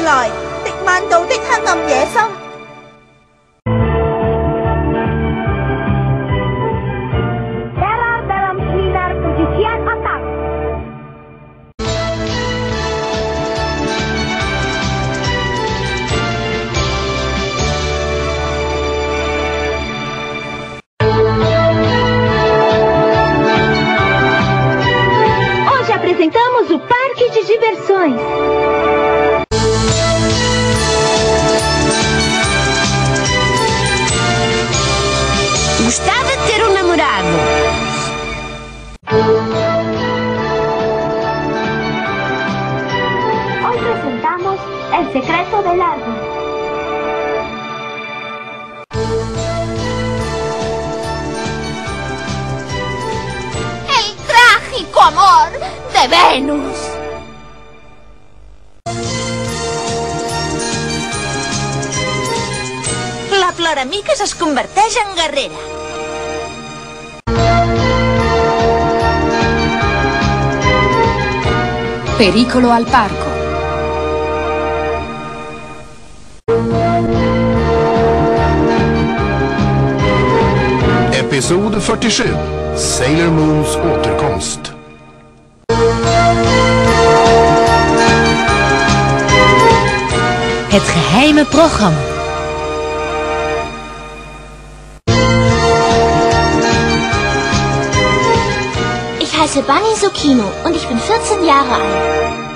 來，迪曼島的黑暗野心。 Teror dalam seminar pencucian otak. Hoje apresentamos o Parque de Diversões. Gostava de ter um namorado. Hoy presentamos El secreto del árbol. El trágico amor de Venus. La ploramiques es converteix en guerrera. Pericolo al parco. Episod 47. Sailor Moons återkomst. Het geheime programma. Ich heiße Bunny Zucchino und ich bin 14 Jahre alt.